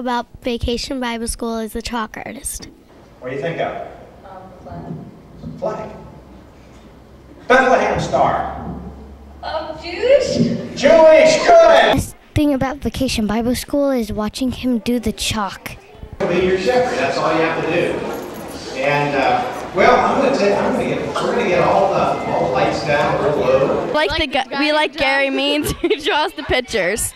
about Vacation Bible School is the chalk artist. What do you think of? Flag. Flag. Bethlehem Star. Jewish? Jewish, good! The best thing about Vacation Bible School is watching him do the chalk. Be your shepherd, that's all you have to do. And, well, we're going to get all the lights down real low. We like Gary Means, who draws the pictures.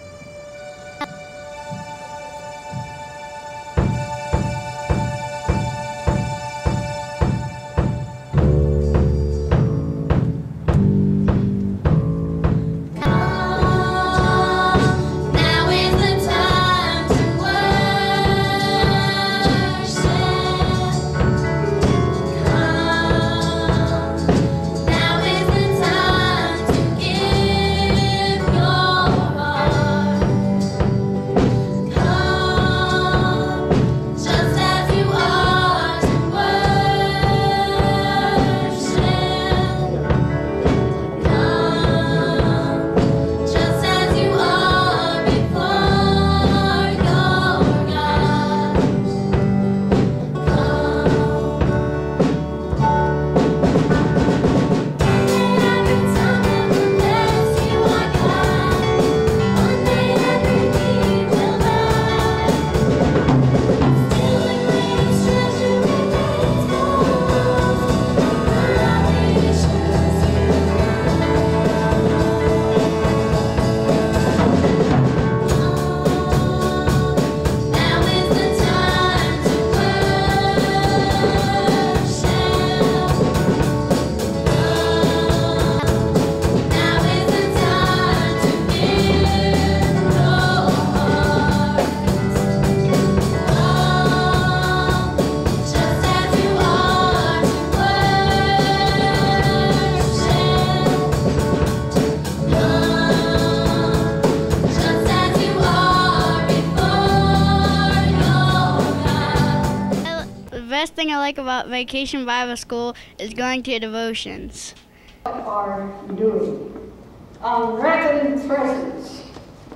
The best thing I like about Vacation Bible School is going to devotions. What are you doing? Unwrapping presents.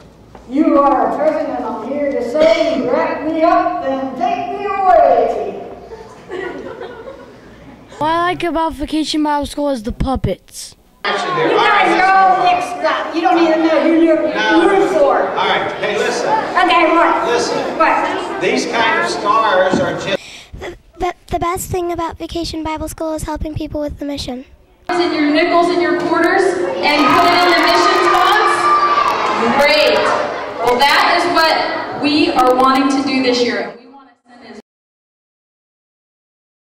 You are a present, and I'm here to say, wrap me up and take me away. What I like about Vacation Bible School is the puppets. You guys are all mixed up. You don't even know who you're rooting for. All right, hey, listen. Okay, what? Listen. What? These kind of stars are just... The best thing about Vacation Bible School is helping people with the mission. In your nickels and your quarters and put it in the mission box? Great. Well, that is what we are wanting to do this year.